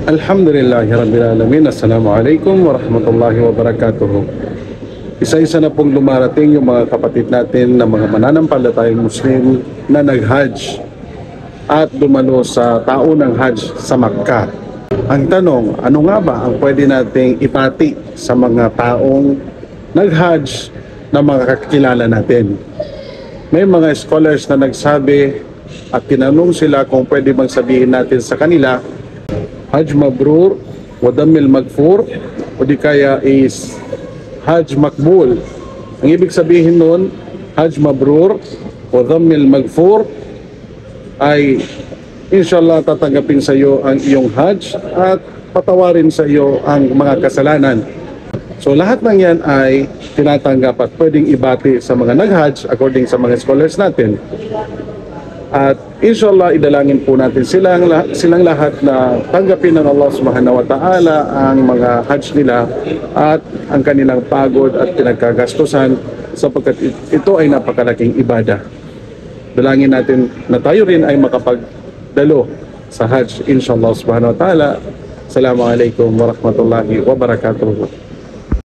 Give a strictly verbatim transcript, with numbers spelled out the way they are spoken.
Alhamdulillahirabbil alamin. Assalamualaikum warahmatullahi wabarakatuh. Isa-isa na pong lumarating yung mga kapatid natin na mga mananampalatayang Muslim na nag-Hajj at dumalo sa taon ng Hajj sa Makkah. Ang tanong, ano nga ba ang pwede nating ipati sa mga taong nag-Hajj na mga kakilala natin? May mga scholars na nagsabi at tinanong sila kung pwede bang sabihin natin sa kanila Hajj Mabrur wa Dammil Magfur o di kaya is Hajj Makbul. Ang ibig sabihin nun, Hajj Mabrur wa Dammil Magfur ay inshallah tatanggapin sa iyo ang iyong Hajj at patawarin sa iyo ang mga kasalanan. So lahat ng yan ay tinatanggap at pwedeng ibati sa mga nag-Hajj according sa mga scholars natin. At inshallah idalangin po natin silang, silang lahat na tanggapin ng Allah subhanahu wa ta'ala ang mga Hajj nila at ang kanilang pagod at pinagkagastusan sapagkat ito ay napakalaking ibadah. Dalangin natin na tayo rin ay makapagdalo sa Hajj inshallah subhanahu wa ta'ala. Assalamualaikum warahmatullahi wabarakatuh.